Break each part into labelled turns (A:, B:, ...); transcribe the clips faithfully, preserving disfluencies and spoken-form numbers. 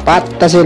A: Patasin.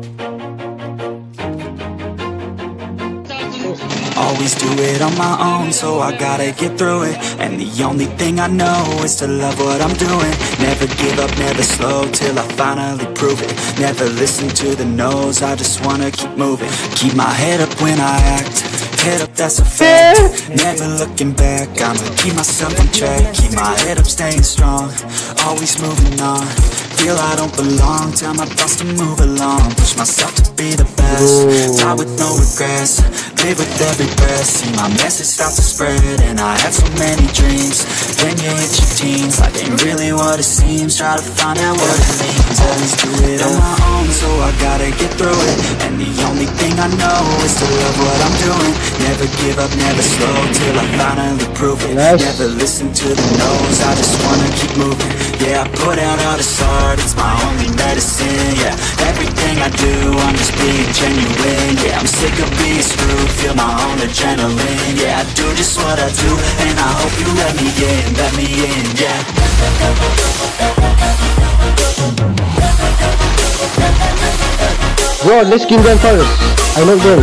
B: Always do it on my own, so I gotta get through it. And the only thing I know is to love what I'm doing. Never give up, never slow, till I finally prove it. Never listen to the no's, I just wanna keep moving. Keep my head up when I act, head up, that's a fact. Never looking back, I'ma keep myself on track. Keep my head up, staying strong, always moving on. Feel I don't belong, tell my thoughts to move along. Push myself to be the best, die with no regrets. Live with every breath, see my message start to spread. And I had so many dreams, then you hit your teens. Life ain't really what it seems, try to find out what it means. Always do it on my own, so I gotta get through it. And the only thing I know is to love what I'm doing. Never give up, never slow, till I finally prove it.
A: Nice.
B: Never listen to the no's, I just wanna keep moving. Yeah, I put out all this art, it's my only medicine. Yeah, everything I do, I'm just being genuine. Yeah, I'm sick of being screwed, feel my own adrenaline. Yeah, I do just what I do, and I hope you let me in, let me in, yeah.
A: Bro, let's kill them first. I know them.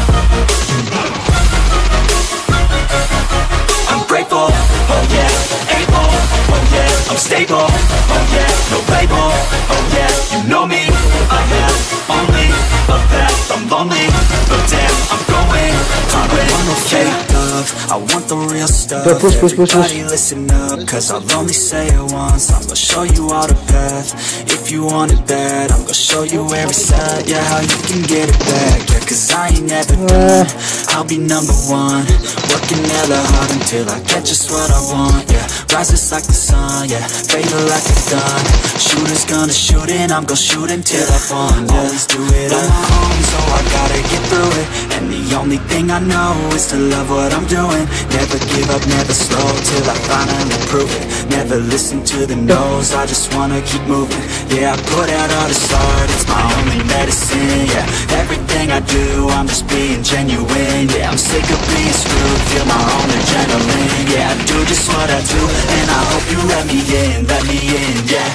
B: I'm grateful, oh yeah, able, oh yeah, I'm stable, oh yeah, no label, oh yeah, you know me, I have only a path, I'm lonely, but damn, I'm going to win. I want no fake love, I want the real stuff.
A: Go push, push, push, push.
B: Everybody listen up, cause I'll only say it once. I'm gonna show you all the path, if you want it bad. I'm gonna show you every side, yeah, how you can get it back. Yeah, cause I ain't never done, I'll be number one. Working hella hard until I get just what I want, yeah. Rises like the sun, yeah, fading like a gun. Shooters gonna shoot and I'm gonna shoot until I won, yeah. Always do it on my own, so I gotta get through it. And the only thing I know is to love what I'm doing. Never give up, never slow, till I finally prove it. Never listen to the no's, I just wanna keep moving. Yeah, I put out all this art, it's my only medicine. Yeah, everything I do, I'm just being genuine. Yeah, I'm sick of being screwed, feel my own adrenaline. Yeah, I do just what I do, and I hope you let me in, let me in, yeah.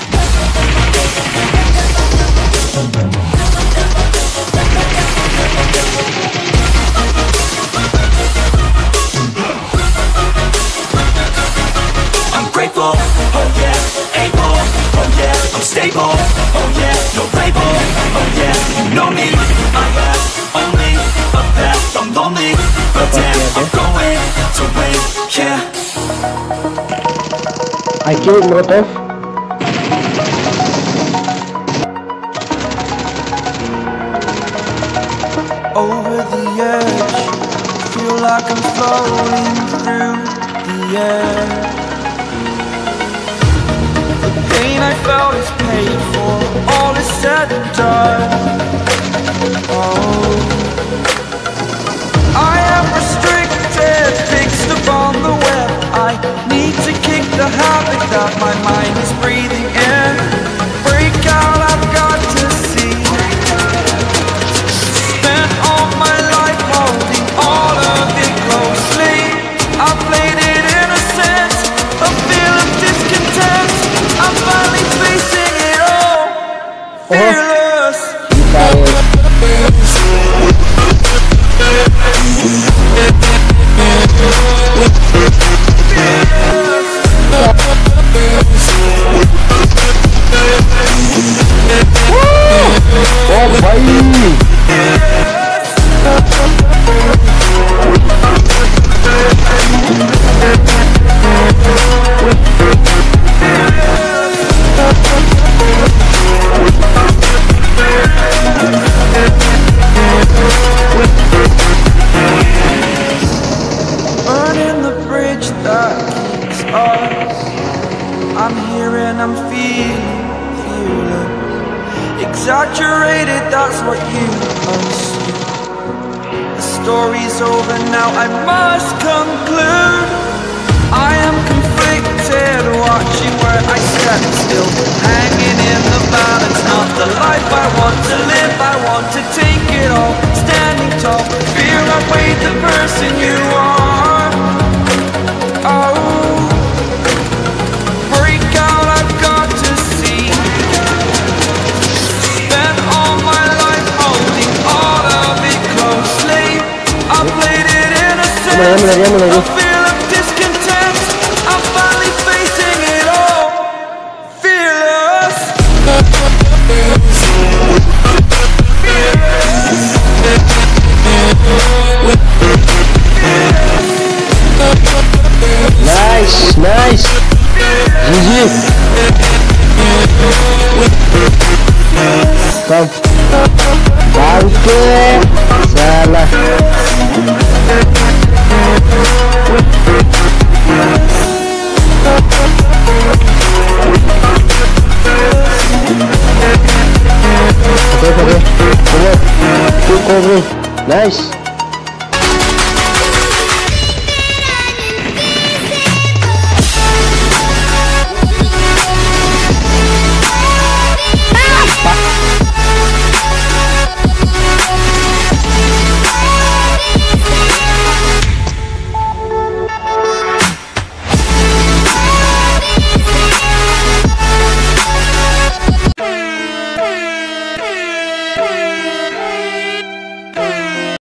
B: I'm grateful, oh yeah, able, oh yeah, I'm stable, oh yeah, no label, oh yeah, you know me, I have only a path, I'm lonely, but damn, I'm going to win, yeah.
A: I killed Molotov.
B: Over the edge, feel like I'm floating through the air. The pain I felt is paid for, all is said and done. Oh, I am restricted, fixed upon the web. I need to kick the habit that my mind is breathing in. Break out, I've got to see. Spent all my life holding all of it closely. I played it innocent, a feel of discontent. I'm finally facing it all, fearless.
A: Oh, boy.
B: Burning the bridge that keeps us. I'm here and I'm feeling fearless. Exaggerated, that's what you assume. The story's over now, I must conclude. I am conflicted, watching where I step still, hanging in the balance. Not the life I want to live, I want to take it all. Standing tall, fear outweighed the person you are. Oh, break out, I've got to see. Spent
A: diamond lagi, diamond lagi. Nice, nice. G G. Come. Bangke. Salah. Okay, okay. Come on. Keep covering. Nice.